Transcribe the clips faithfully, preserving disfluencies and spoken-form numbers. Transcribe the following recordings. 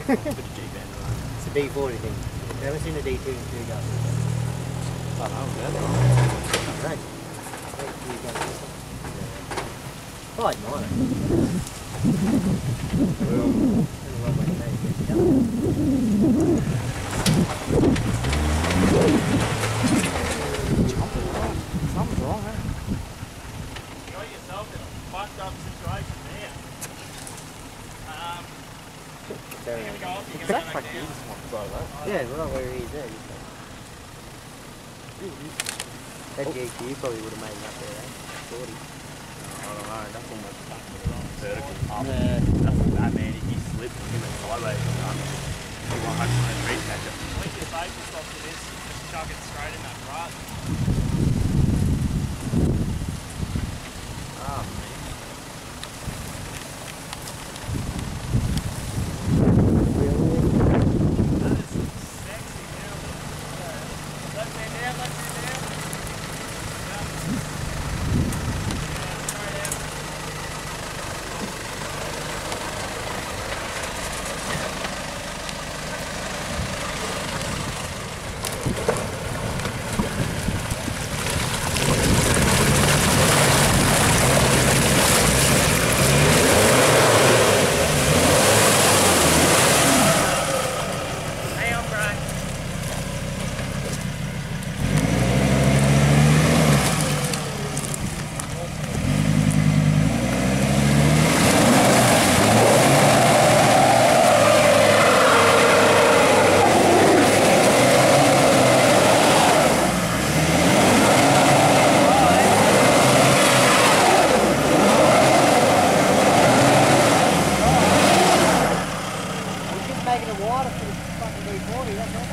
It's a D forty thing. Never seen a D two and two go. I don't know, man. Right. I like mine. Something's wrong, eh? You got yourself in a fucked up situation there. Um, you're gonna go off, you're gonna go back down. Yeah, we're not where he is there. That G Q probably would have made it up there, eh? forty. I don't know, that's almost back to the wrong vertical. Yeah. That's not bad, man. If you slip and give it sideways, you want one hundred reach catch it. I think your safety stop to this, just chuck it straight in that rut. Ah, man. That is sexy now. Left hand down, left hand down. Yeah. Yeah, straight out. Hang on, Brian. We're just making it wider for the fucking D forty, that's all.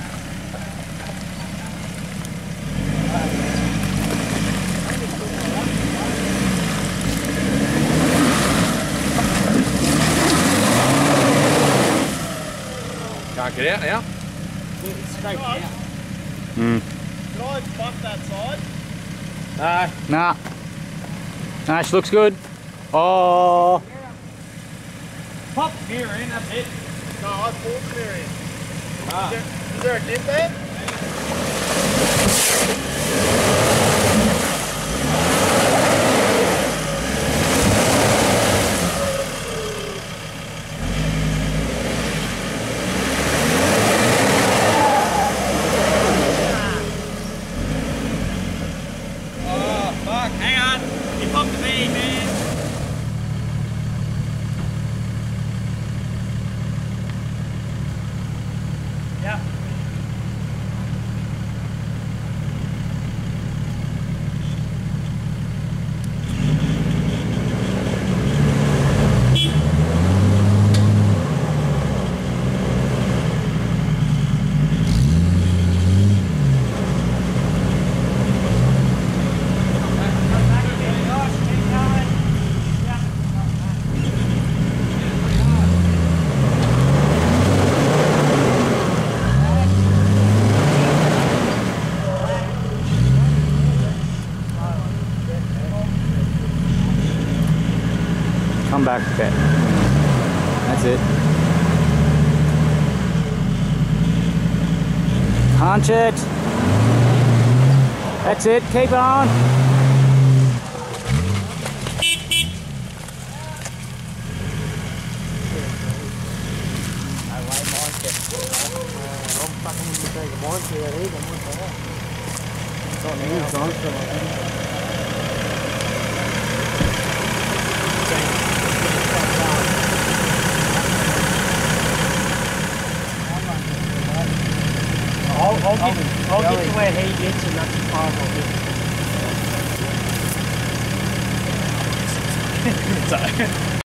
Can't get out now? It's straight out. Mm. Can I bump that side? No. Nah. Nah, she looks good. Oh. Pop the gear in, that's it. No, I pulled the gear in. Ah. Is, there, is there a dip there? Oh, fuck. Hang on. You popped the V, man. Yeah. Come back a bit. That's it. Punch it. That's it. Keep on. I like mine, I'm fucking taking mine to that heat, I'm with that. It's on the inside, so I I'll, I'll, get, I'll get to where he gets and that's as far as I'll get. So.